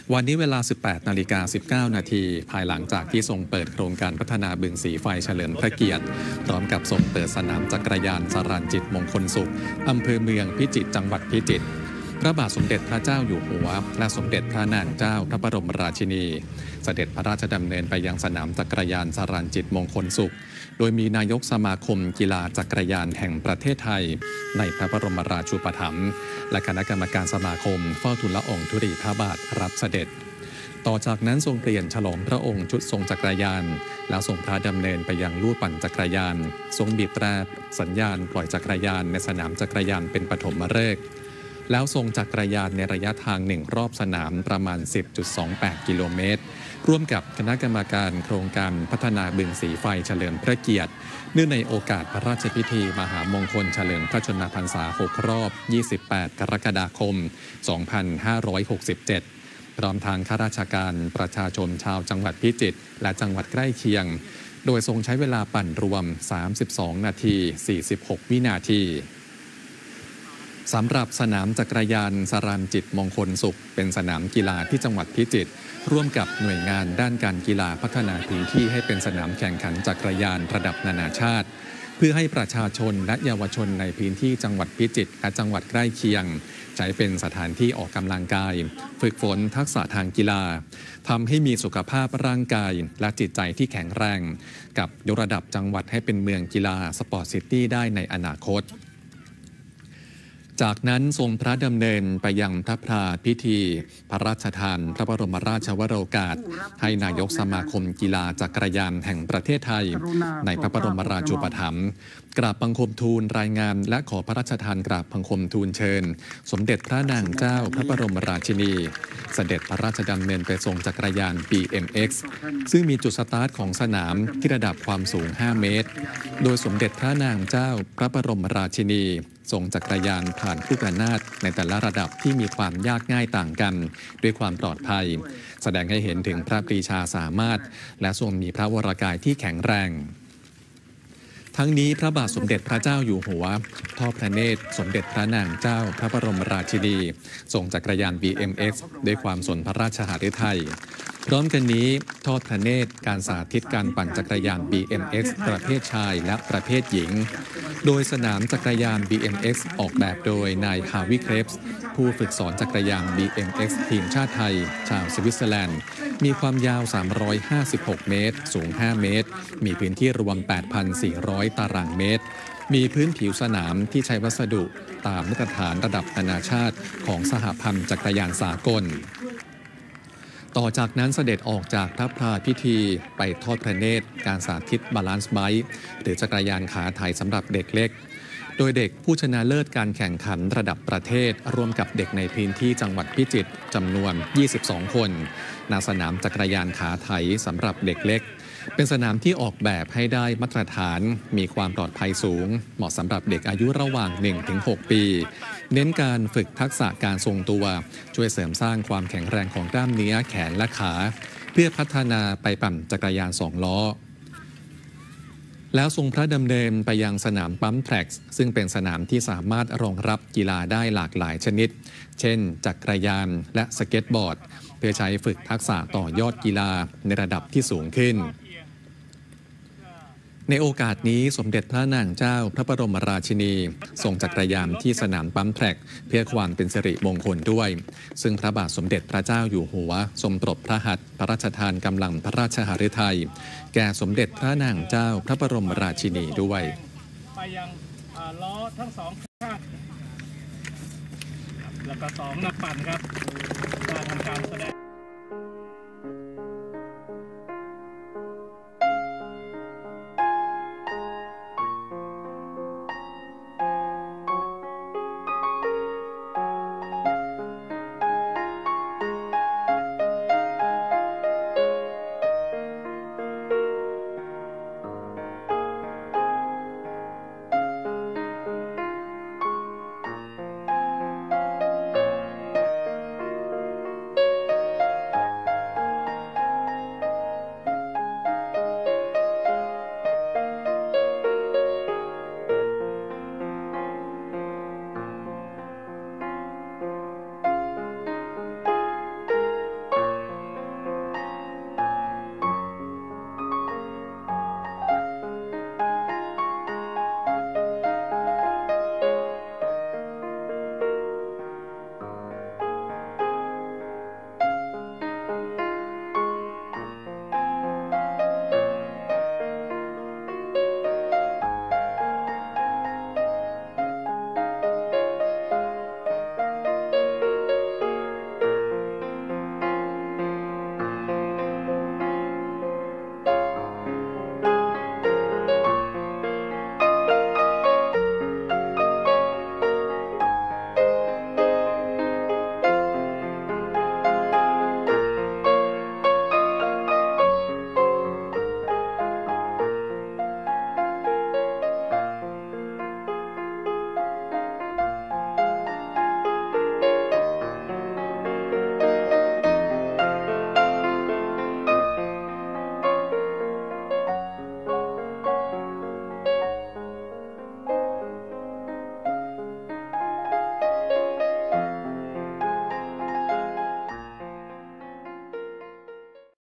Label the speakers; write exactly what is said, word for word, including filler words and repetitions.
Speaker 1: วันนี้เวลา สิบแปดนาฬิกาสิบเก้านาทีภายหลังจากที่ทรงเปิดโครงการพัฒนาบึงสีไฟเฉลิมพระเกียรติพร้อมกับทรงเปิดสนามจักรยานสรัญจิตมงคลสุขอำเภอเมืองพิจิตรจังหวัดพิจิตรพระบาทสมเด็จพระเจ้าอยู่หัวและสมเด็จพระนางเจ้าพระบรมราชินีเสด็จพระราชดำเนินไปยังสนามจักรยานสรัญจิตมงคลสุขโดยมีนายกสมาคมกีฬาจักรยานแห่งประเทศไทยในพระบรมราชูปถัมภ์และคณะกรรมการสมาคมเฝ้าทูลละอองธุลีพระบาทรับเสด็จต่อจากนั้นทรงเปลี่ยนฉลองพระองค์ชุดทรงจักรยานแล้วทรงพระดำเนินไปยังลู่ปั่นจักรยานทรงบีบแตรสัญญาณปล่อยจักรยานในสนามจักรยานเป็นปฐมฤกษ์แล้วทรงจักรยานในระยะทางหนึ่งรอบสนามประมาณ สิบจุดสองแปด กิโลเมตรร่วมกับคณะกรรมการโครงการพัฒนาบึงสีไฟเฉลิมพระเกียรติเนื่องในโอกาสพระราชพิธีมหามงคลเฉลิมพระชนมพรรษาหกรอบยี่สิบแปดกรกฎาคมสองพันห้าร้อยหกสิบเจ็ดพร้อมทางข้าราชการประชาชนชาวจังหวัดพิจิตรและจังหวัดใกล้เคียงโดยทรงใช้เวลาปั่นรวมสามสิบสองนาทีสี่สิบหกวินาทีสำหรับสนามจักรยานสรัญจิตมงคลสุขเป็นสนามกีฬาที่จังหวัดพิจิตรร่วมกับหน่วยงานด้านการกีฬาพัฒนาพื้นที่ให้เป็นสนามแข่งขันจักรยานระดับนานาชาติเพื่อให้ประชาชนและเยาวชนในพื้นที่จังหวัดพิจิตรและจังหวัดใกล้เคียงใช้เป็นสถานที่ออกกำลังกายฝึกฝนทักษะทางกีฬาทำให้มีสุขภาพร่างกายและจิตใจที่แข็งแรงกับยกระดับจังหวัดให้เป็นเมืองกีฬาสปอร์ตซิตี้ได้ในอนาคตจากนั้นทรงพระดำเนินไปยังพระพราพิธีพระราชทานพระบรมราชวโรกาสให้นายกสมาคมกีฬาจักรยานแห่งประเทศไทยในพระบรมราชูปถัมภ์กราบบังคมทูลรายงานและขอพระราชทานกราบบังคมทูลเชิญสมเด็จพระนางเจ้าพระบรมราชินีเสด็จพระราชดำเนินไปทรงจักรยาน บี เอ็ม เอ็กซ์ ซึ่งมีจุดสตาร์ทของสนามที่ระดับความสูงห้าเมตรโดยสมเด็จพระนางเจ้าพระบรมราชินีทรงจักรยานผ่านผู้กนาถในแต่ละระดับที่มีความยากง่ายต่างกันด้วยความปลอดภัยแสดงให้เห็นถึงพระปรีชาสามารถและทรงมีพระวรกายที่แข็งแรงทั้งนี้พระบาทสมเด็จพระเจ้าอยู่หัวทอดพระเนตรสมเด็จพระนางเจ้าพระบรมราชินีทรงจักรยาน บี เอ็ม เอ็กซ์ ด้วยความสนพระราชหฤทัยพร้อมกันนี้ทอดพระเนตรการสาธิตการปั่นจักรยาน บี เอ็ม เอ็กซ์ ประเภทชายและประเภทหญิงโดยสนามจักรยาน บี เอ็ม เอ็กซ์ ออกแบบโดยนายฮาวิเครปส์ผู้ฝึกสอนจักรยาน บี เอ็ม เอ็กซ์ ทีมชาติไทยชาวสวิตเซอร์แลนด์มีความยาวสามร้อยห้าสิบหกเมตรสูงห้าเมตรมีพื้นที่รวม แปดพันสี่ร้อย ตารางเมตรมีพื้นผิวสนามที่ใช้วัสดุตามมาตรฐานระดับนานาชาติของสหพันธ์จักรยานสากลต่อจากนั้นเสด็จออกจากพระพราพิธีไปทอดพระเนตรการสาธิตบาลานซ์ไบค์หรือจักรยานขาไถสำหรับเด็กเล็กโดยเด็กผู้ชนะเลิศการแข่งขันระดับประเทศร่วมกับเด็กในพื้นที่จังหวัดพิจิตรจำนวนยี่สิบสองคนณสนามจักรยานขาไถสำหรับเด็กเล็กเป็นสนามที่ออกแบบให้ได้มาตรฐานมีความปลอดภัยสูงเหมาะสำหรับเด็กอายุระหว่าง หนึ่งถึงหก ปีเน้นการฝึกทักษะการทรงตัวช่วยเสริมสร้างความแข็งแรงของกล้ามเนื้อแขนและขาเพื่อพัฒนาไปปั่นจักรยานสองล้อแล้วทรงพระดำเนินไปยังสนามปั๊มแทร็กซึ่งเป็นสนามที่สามารถรองรับกีฬาได้หลากหลายชนิดเช่นจักรยานและสเก็ตบอร์ดเพื่อใช้ฝึกทักษะต่อยอดกีฬาในระดับที่สูงขึ้นในโอกาสนี้สมเด็จพระนางเจ้าพระบรมราชินีทรงจักรยานที่สนามปั๊มแทร็กเพื่อความเป็นสิริมงคลด้วยซึ่งพระบาทสมเด็จพระเจ้าอยู่หัวทรงปรบพระหัตถ์พระราชทานกำลังพระราชหฤทัยแก่สมเด็จพระนางเจ้าพระบรมราชินีด้วย
Speaker 2: ไปยังล้อทั้งสองข้างแล้วก็สองนักปั่นครับทำการแสดง